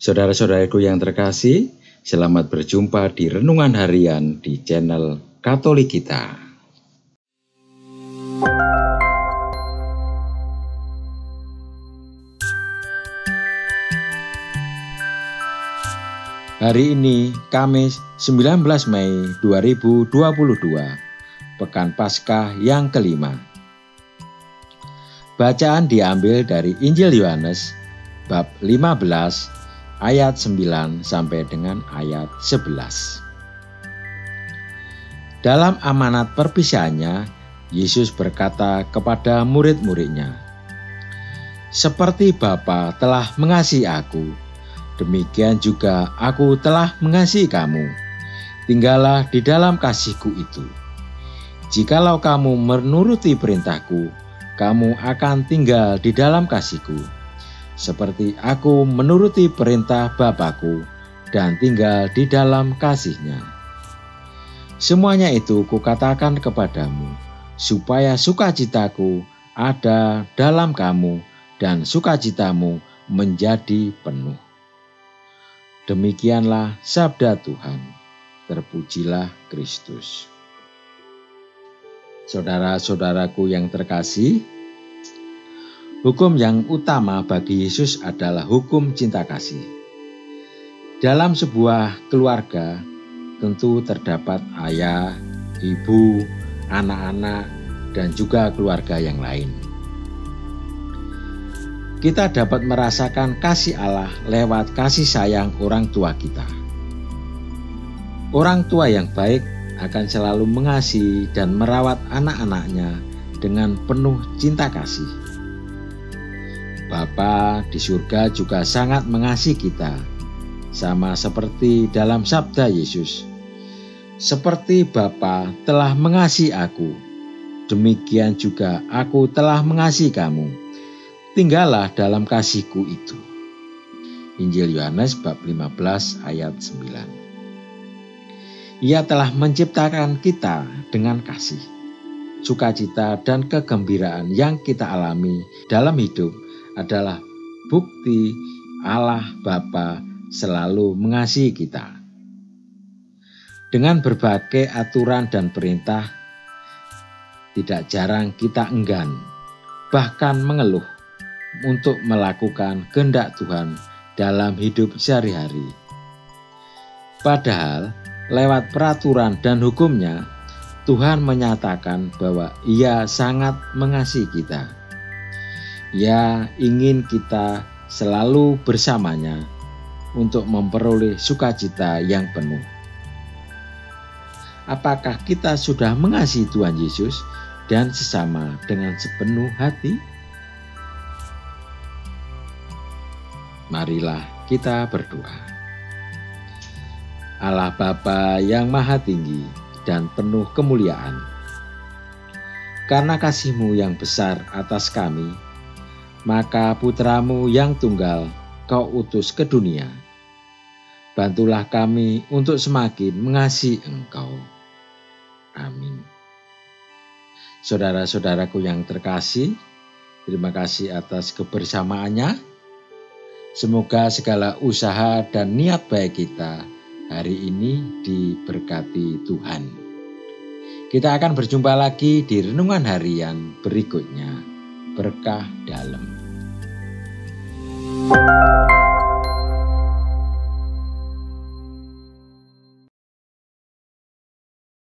Saudara-saudaraku yang terkasih, selamat berjumpa di Renungan Harian di channel Katolik Kita. Hari ini, Kamis 19 Mei 2022, Pekan Paskah yang kelima. Bacaan diambil dari Injil Yohanes, bab 15, ayat 9 sampai dengan ayat 11. Dalam amanat perpisahannya, Yesus berkata kepada murid-muridnya, "Seperti Bapa telah mengasihi aku, demikian juga aku telah mengasihi kamu. Tinggallah di dalam kasih-Ku itu. Jikalau kamu menuruti perintah-Ku, kamu akan tinggal di dalam kasih-Ku. Seperti aku menuruti perintah Bapa-Ku dan tinggal di dalam kasih-Nya. Semuanya itu Kukatakan kepadamu, supaya sukacita-Ku ada dalam kamu dan sukacitamu menjadi penuh." Demikianlah sabda Tuhan. Terpujilah Kristus. Saudara-saudaraku yang terkasih, hukum yang utama bagi Yesus adalah hukum cinta kasih. Dalam sebuah keluarga tentu terdapat ayah, ibu, anak-anak, dan juga keluarga yang lain. Kita dapat merasakan kasih Allah lewat kasih sayang orang tua kita. Orang tua yang baik akan selalu mengasihi dan merawat anak-anaknya dengan penuh cinta kasih. Bapa di surga juga sangat mengasihi kita, sama seperti dalam sabda Yesus, "Seperti Bapa telah mengasihi aku, demikian juga aku telah mengasihi kamu. Tinggallah dalam kasih-Ku itu." Injil Yohanes bab 15 ayat 9. Ia telah menciptakan kita dengan kasih, sukacita dan kegembiraan yang kita alami dalam hidup adalah bukti Allah Bapa selalu mengasihi kita. Dengan berbagai aturan dan perintah, tidak jarang kita enggan, bahkan mengeluh untuk melakukan kehendak Tuhan dalam hidup sehari-hari. Padahal lewat peraturan dan hukum-Nya, Tuhan menyatakan bahwa Ia sangat mengasihi kita. Ia ingin kita selalu bersamanya untuk memperoleh sukacita yang penuh. Apakah kita sudah mengasihi Tuhan Yesus dan sesama dengan sepenuh hati? Marilah kita berdoa. Allah Bapa yang Maha Tinggi dan penuh kemuliaan, karena kasih-Mu yang besar atas kami, maka Putra-Mu yang tunggal Kau utus ke dunia. Bantulah kami untuk semakin mengasihi Engkau. Amin. Saudara-saudaraku yang terkasih, terima kasih atas kebersamaannya. Semoga segala usaha dan niat baik kita hari ini diberkati Tuhan. Kita akan berjumpa lagi di Renungan Harian berikutnya. Berkah dalam.